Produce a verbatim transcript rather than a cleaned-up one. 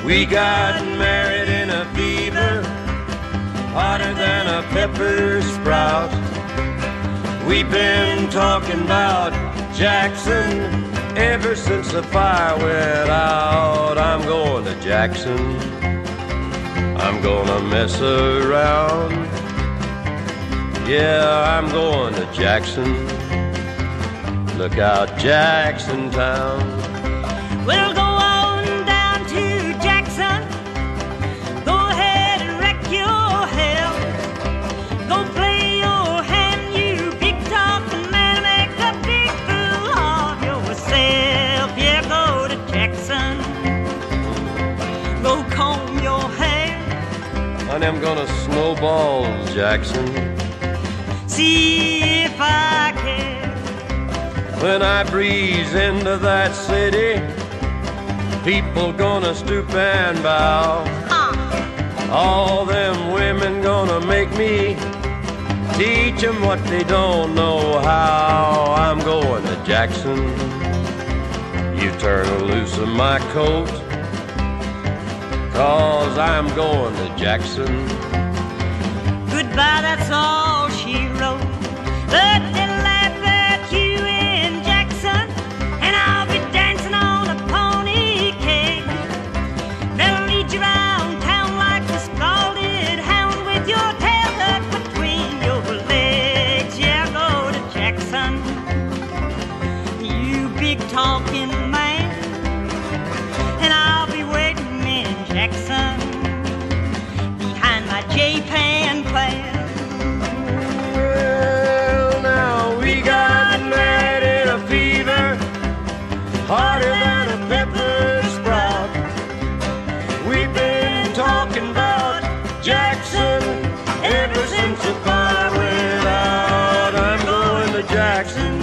We got married in a fever, hotter than a pepper sprout. We've been talking about Jackson ever since the fire went out. I'm going to Jackson, I'm gonna mess around. Yeah, I'm going to Jackson. Look out, Jackson Town. We'll go on down to Jackson. Go ahead and wreck your hell. Go play your hand, you big talking man. Make a big fool of yourself. Yeah, go to Jackson. Go comb your hair. Honey, I'm gonna snowball Jackson. See if I care. When I breeze into that city, people gonna stoop and bow. Uh. All them women gonna make me teach them what they don't know how. I'm going to Jackson. You turn loose of my coat, 'cause I'm going to Jackson. Goodbye, that's all she wrote. But they'll laugh at you in Jackson, and I'll be dancing on a pony cane. They'll lead you around town like a scalded hound with your tail tucked between your legs. Yeah, go to Jackson, you big talking man, and I'll be waiting in Jackson behind my J-Pan plan. Harder than a pepper sprout. We've been talking about Jackson ever since the fire went out. I'm going to Jackson.